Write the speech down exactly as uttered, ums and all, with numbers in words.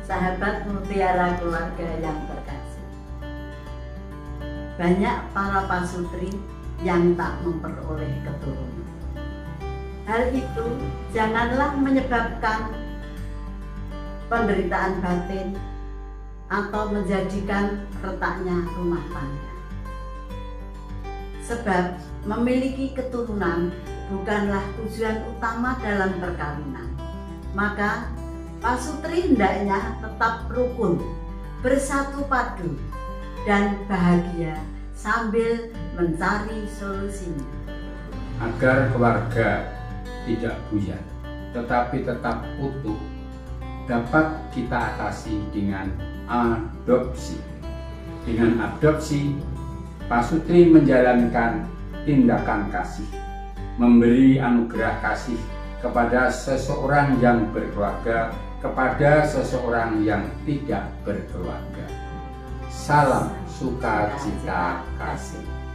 sahabat mutiara keluarga yang terkasih. Banyak para pasutri yang tak memperoleh keturunan. Hal itu janganlah menyebabkan penderitaan batin atau menjadikan retaknya rumah tangga. Sebab memiliki keturunan bukanlah tujuan utama dalam perkawinan. Maka pasutri hendaknya tetap rukun, bersatu padu, dan bahagia sambil mencari solusinya. Agar keluarga tidak buyar, tetapi tetap utuh, dapat kita atasi dengan adopsi. Dengan adopsi, pasutri menjalankan tindakan kasih, memberi anugerah kasih kepada seseorang yang berkeluarga, kepada seseorang yang tidak berkeluarga. Salam sukacita kasih.